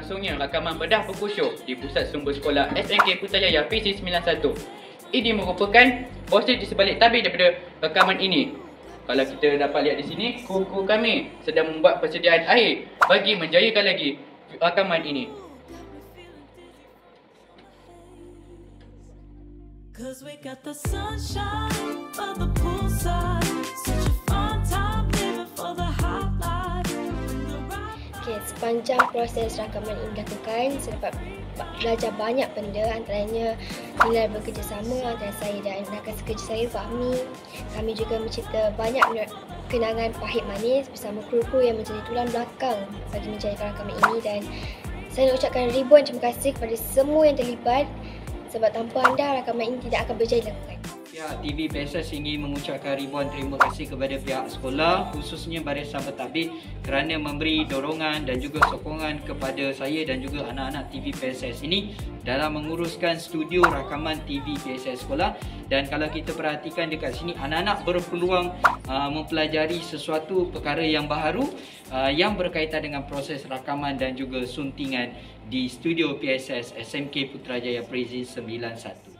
berlangsungnya rakaman bedah buku show di Pusat Sumber Sekolah SMK Putrajaya PC91. Ini merupakan proses di sebalik tabir daripada rakaman ini. Kalau kita dapat lihat di sini, kru-kru kami sedang membuat persediaan air bagi menjayakan lagi rakaman ini. Cause we got the sunshine by the poolside, such a fun time living for the hot life. Okay, sepanjang proses rakaman ini dilakukan, saya dapat belajar banyak benda, antaranya nilai bekerjasama antara saya dan rakan sekerja saya, Fahmi. Kami juga mencipta banyak kenangan pahit manis bersama kru-kru yang menjadi tulang belakang bagi menjayakan rakaman ini, dan saya nak ucapkan ribuan terima kasih kepada semua yang terlibat, sebab tanpa anda rakaman ini tidak akan berjaya dilakukan. Pihak TV PSS ingin mengucapkan ribuan terima kasih kepada pihak sekolah, khususnya Barisan Pentadbir, kerana memberi dorongan dan juga sokongan kepada saya dan juga anak-anak TV PSS ini dalam menguruskan studio rakaman TV PSS sekolah. Dan kalau kita perhatikan dekat sini, anak-anak berpeluang mempelajari sesuatu perkara yang baharu yang berkaitan dengan proses rakaman dan juga suntingan di studio PSS SMK Putrajaya Prezi 91.